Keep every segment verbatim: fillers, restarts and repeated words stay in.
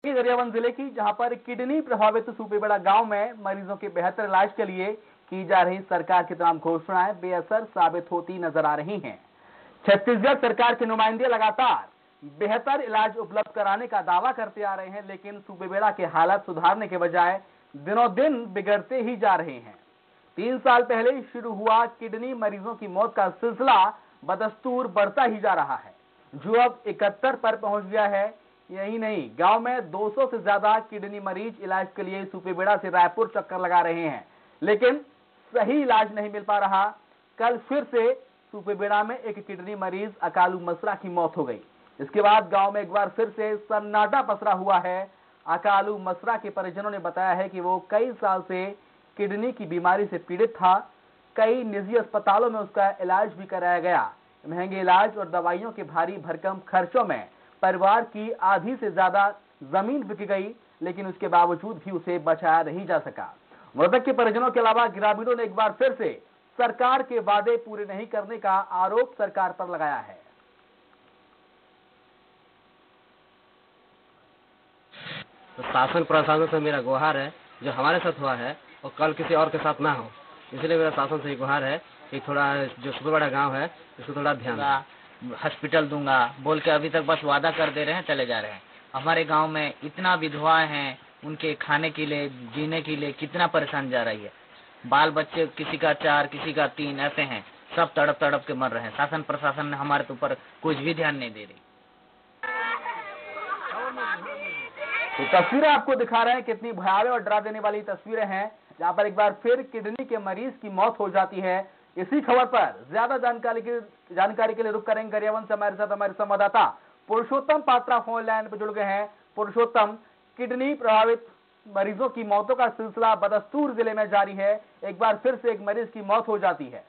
गरियाबंद जिले की, जहां पर किडनी प्रभावित सुपेबेड़ा गांव में मरीजों के बेहतर इलाज के लिए की जा रही सरकार की तमाम घोषणाएं बेअसर साबित होती नजर आ रही हैं। छत्तीसगढ़ सरकार के नुमाइंदे लगातार बेहतर इलाज उपलब्ध कराने का दावा करते आ रहे हैं, लेकिन सुपेबेड़ा के हालात सुधारने के बजाय दिनों दिन बिगड़ते ही जा रहे हैं। तीन साल पहले शुरू हुआ किडनी मरीजों की मौत का सिलसिला बदस्तूर बढ़ता ही जा रहा है, जो अब इकहत्तर पर पहुंच गया है। यही नहीं, गांव में दो सौ से ज्यादा किडनी मरीज इलाज के लिए सुपेबेड़ा से रायपुर चक्कर लगा रहे हैं, लेकिन सही इलाज नहीं मिल पा रहा। कल फिर से सुपेबेड़ा में एक किडनी मरीज अकालू मसरा की मौत हो गई। इसके बाद गांव में एक बार फिर से सन्नाटा पसरा हुआ है। अकालू मसरा के परिजनों ने बताया है कि वो कई साल से किडनी की बीमारी से पीड़ित था। कई निजी अस्पतालों में उसका इलाज भी कराया गया। महंगे इलाज और दवाइयों के भारी भरकम खर्चों में परिवार की आधी से ज्यादा जमीन बिक गई, लेकिन उसके बावजूद भी उसे बचाया नहीं जा सका। मृतक के परिजनों के अलावा ग्रामीणों ने एक बार फिर से सरकार के वादे पूरे नहीं करने का आरोप सरकार पर लगाया है। तो शासन प्रशासन से मेरा गुहार है, जो हमारे साथ हुआ है और कल किसी और के साथ ना हो, इसलिए मेरा शासन से गुहार है कि थोड़ा जो सुपेबेड़ा गांव है इसको थोड़ा ध्यान हॉस्पिटल दूंगा बोल के अभी तक बस वादा कर दे रहे हैं, चले जा रहे हैं। हमारे गांव में इतना विधवाएं हैं, उनके खाने के लिए जीने के लिए कितना परेशान जा रही है। बाल बच्चे किसी का चार किसी का तीन ऐसे हैं, सब तड़प तड़प के मर रहे हैं। शासन प्रशासन ने हमारे ऊपर कुछ भी ध्यान नहीं दे रही। तो तस्वीरें आपको दिखा रहे हैं, कितनी भयावह और डरा देने वाली तस्वीरें हैं, जहां पर एक बार फिर किडनी के मरीज की मौत हो जाती है। इसी खबर पर ज्यादा जानकारी के जानकारी के लिए रुक करेंगे गरियाबंद से हमारे साथ हमारे संवाददाता पुरुषोत्तम पात्रा फोन लाइन पर जुड़ गए हैं। पुरुषोत्तम, किडनी प्रभावित मरीजों की मौतों का सिलसिला बदस्तूर जिले में जारी है। एक बार फिर से एक मरीज की मौत हो जाती है।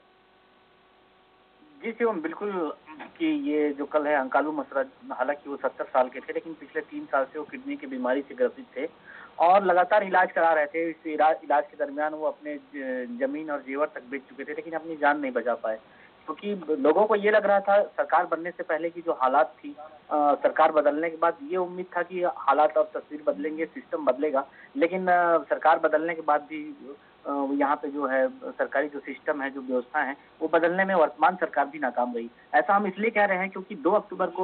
जी शिवम, बिल्कुल कि ये जो कल है अकालू मसरा, हालांकि वो सत्तर साल के थे, लेकिन पिछले तीन साल से वो किडनी की बीमारी से ग्रसित थे और लगातार इलाज करा रहे थे। इस इलाज, इलाज के दरमियान वो अपने जमीन और जेवर तक बेच चुके थे, लेकिन अपनी जान नहीं बचा पाए, क्योंकि तो लोगों को ये लग रहा था सरकार बनने से पहले की जो हालात थी, आ, सरकार बदलने के बाद ये उम्मीद था कि हालात और तस्वीर बदलेंगे, सिस्टम बदलेगा, लेकिन आ, सरकार बदलने के बाद भी यहाँ पे जो है सरकारी जो सिस्टम है, जो व्यवस्था है, वो बदलने में वर्तमान सरकार भी नाकाम रही। ऐसा हम इसलिए कह रहे हैं क्योंकि दो अक्टूबर को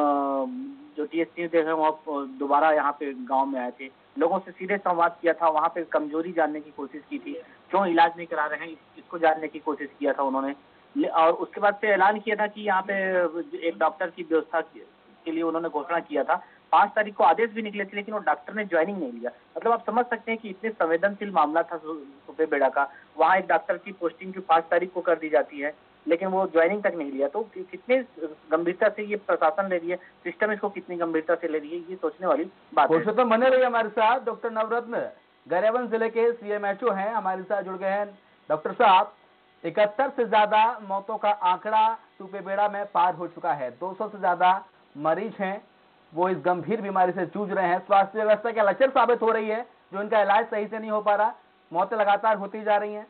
जो टीएसपी थे वो दोबारा यहाँ पे गांव में आए थे, लोगों से सीधे संवाद किया था, वहाँ पे कमजोरी जानने की कोशिश की थी, क्यों इलाज नहीं करा रहे हैं इसको जानने की कोशिश किया था उन्होंने। और उसके बाद से ऐलान किया था कि यहाँ पे एक डॉक्टर की व्यवस्था के लिए उन्होंने घोषणा किया था। पांच तारीख को आदेश भी निकले थे, लेकिन वो डॉक्टर ने ज्वाइनिंग नहीं लिया। मतलब आप समझ सकते हैं कि इतने संवेदनशील मामला था सुपेबेड़ा का, वहाँ एक डॉक्टर की पोस्टिंग की पांच तारीख को कर दी जाती है, लेकिन वो ज्वाइनिंग तक नहीं लिया। तो कितने गंभीरता से ये प्रशासन ले रही है, सिस्टम इसको कितनी गंभीरता से ले रही है, ये सोचने वाली बात है। तो बने रही हमारे साथ डॉक्टर नवरत्न, गरियाबंद जिले के सीएमएचओ हैं, हमारे साथ जुड़ गए हैं। डॉक्टर साहब, इकहत्तर से ज्यादा मौतों का आंकड़ा सुपेबेड़ा में पार हो चुका है। दो सौ से ज्यादा मरीज हैं, वो इस गंभीर बीमारी से जूझ रहे हैं। स्वास्थ्य व्यवस्था क्या लचर साबित हो रही है, जो इनका इलाज सही से नहीं हो पा रहा, मौतें लगातार होती जा रही हैं?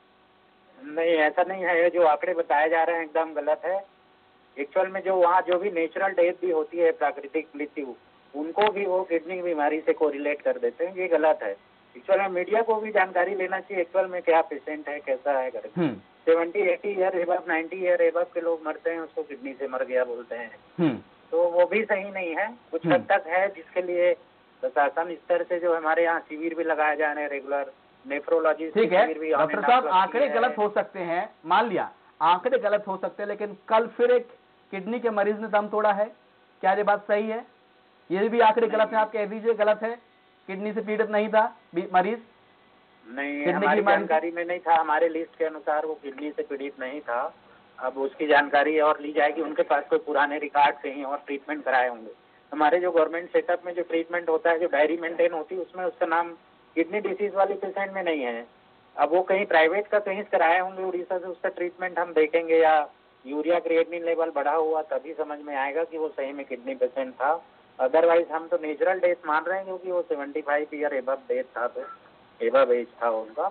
नहीं, ऐसा नहीं है। ये जो आंकड़े बताए जा रहे हैं एकदम गलत है। एक्चुअल में जो वहाँ जो भी नेचुरल डेथ भी होती है, प्राकृतिक मृत्यु, उनको भी वो किडनी की बीमारी से कोरिलेट कर देते हैं। ये गलत है। एक्चुअल में मीडिया को भी जानकारी लेना चाहिए एक्चुअल में क्या पेशेंट है, कैसा है करके। Seventy eighty year above ninety year above के लोग मरते हैं, उसको किडनी से मर गया बोलते हैं, तो वो भी सही नहीं है। कुछ हद तक है, जिसके लिए प्रशासन स्तर से जो हमारे यहाँ शिविर भी लगाए जा रहे हैं, रेगुलर नेफ्रोलॉजिस्ट ठीक है। डॉक्टर साहब, आंकड़े गलत हो सकते हैं, मान लिया आंकड़े गलत हो सकते हैं, लेकिन कल फिर एक किडनी के मरीज ने दम तोड़ा है, क्या ये बात सही है? ये भी आंकड़े गलत है, आप कह दीजिए गलत है, किडनी से पीड़ित नहीं था मरीज? नहीं, हमारी जानकारी में नहीं था। हमारे लिस्ट के अनुसार वो किडनी से पीड़ित नहीं था। अब उसकी जानकारी और ली जाएगी, उनके पास कोई पुराने रिकॉर्ड कहीं और ट्रीटमेंट कराए होंगे। हमारे जो गवर्नमेंट सेटअप में जो ट्रीटमेंट होता है, जो डायरी मेंटेन होती है, उसमें उसका नाम किडनी डिसीज वाली पेशेंट में नहीं है। अब वो कहीं प्राइवेट का कहीं कराए होंगे उड़ीसा से, उसका ट्रीटमेंट हम देखेंगे, या यूरिया क्रिएटिनिन लेवल बढ़ा हुआ, तभी समझ में आएगा कि वो सही में किडनी पेशेंट था। अदरवाइज हम तो नेचुरल डेथ मान रहे हैं, क्योंकि वो seventy five year above death था, तो एबव एज था उनका।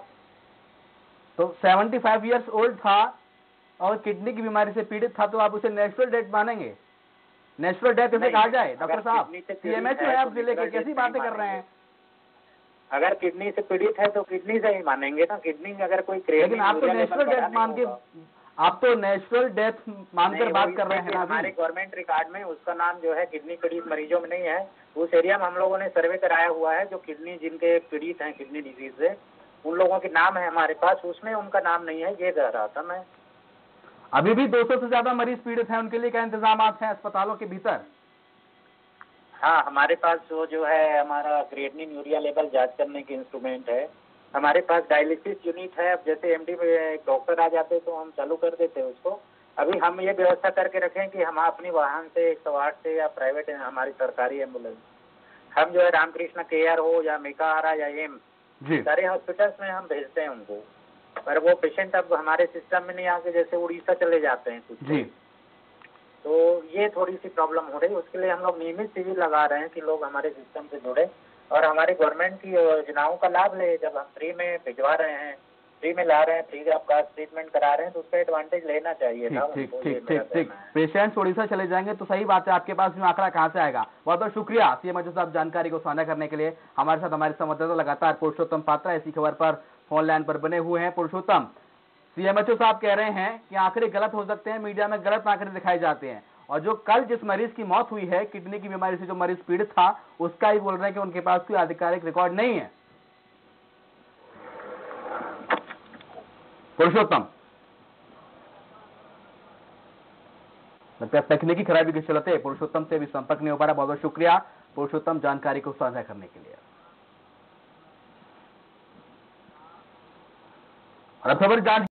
तो सेवेंटी फाइव ईयर्स ओल्ड था और किडनी की बीमारी से पीड़ित था, तो आप उसे नेचुरल डेथ मानेंगे? नेचुरल डेथ इसे कहा जाए? डॉक्टर अगर साहब, किडनी से सीएमएचओ पीड़ित है, है आप तो जिले के, नेचुरल कैसी डेथ बातें नहीं कर रहे हैं? अगर किडनी से पीड़ित है तो किडनी से ही मानेंगे ना, किडनी अगर कोई लेकिन आप तो नेचुरल डेथ मान के आप तो नेचुरल डेथ मानकर बात कर रहे हैं ना। हमारे गवर्नमेंट रिकॉर्ड में उसका नाम जो है किडनी पीड़ित मरीजों में नहीं है। उस एरिया में हम लोगों ने सर्वे कराया हुआ है, जो किडनी जिनके पीड़ित हैं किडनी डिजीज से, उन लोगों के नाम है हमारे पास, उसमें उनका नाम नहीं है, ये कह रहा था मैं। अभी भी दो सौ से ज्यादा मरीज पीड़ित हैं, उनके लिए क्या इंतजाम हैं अस्पतालों के भीतर? हाँ, हमारे पास वो जो है हमारा क्रिएटिनिन यूरिया लेवल जांच करने के इंस्ट्रूमेंट है, हमारे पास डायलिसिस यूनिट है। अब जैसे एमडी में डॉक्टर आ जाते तो हम चालू कर देते उसको। अभी हम ये व्यवस्था करके रखें कि हम अपनी वाहन से एक सौ आठ से या प्राइवेट हमारी सरकारी एम्बुलेंस, हम जो है रामकृष्ण केयर हो या मेकाहारा या एम, सारे हॉस्पिटल्स में हम भेजते हैं उनको। पर वो पेशेंट अब हमारे सिस्टम में नहीं आके जैसे उड़ीसा चले जाते हैं कुछ जी, तो ये थोड़ी सी प्रॉब्लम हो रही है। उसके लिए हम लोग नियमित शिविर लगा रहे हैं कि लोग हमारे सिस्टम से जुड़े और हमारे गवर्नमेंट की योजनाओं का लाभ ले। जब हम फ्री में भिजवा रहे हैं, फ्री में ला रहे हैं, फ्री ऑफ कॉस्ट ट्रीटमेंट करा रहे हैं, तो उसका एडवांटेज लेना चाहिए था। ठीक ठीक ठीक ठीक पेशेंट्स उड़ीसा चले जाएंगे तो सही बात है, आपके पास में आंकड़ा कहाँ से आएगा? बहुत बहुत शुक्रिया सीएमएचओ साहब जानकारी को साझा करने के लिए। हमारे साथ हमारे संवाददाता लगातार पुरुषोत्तम पात्रा इसी खबर पर फोन लाइन पर बने हुए हैं। पुरुषोत्तम, सीएमएचओ साहब कह रहे हैं कि आंकड़े गलत हो सकते हैं, मीडिया में गलत आंकड़े दिखाए जाते हैं, और जो कल जिस मरीज की मौत हुई है किडनी की बीमारी से, जो मरीज पीड़ित था, उसका ही बोल रहे हैं कि उनके पास कोई आधिकारिक रिकॉर्ड नहीं है। पुरुषोत्तम, तकनीकी खराबी के चलते पुरुषोत्तम से भी संपर्क नहीं हो पा रहा। बहुत बहुत शुक्रिया पुरुषोत्तम जानकारी को साझा करने के लिए। और अब खबर जान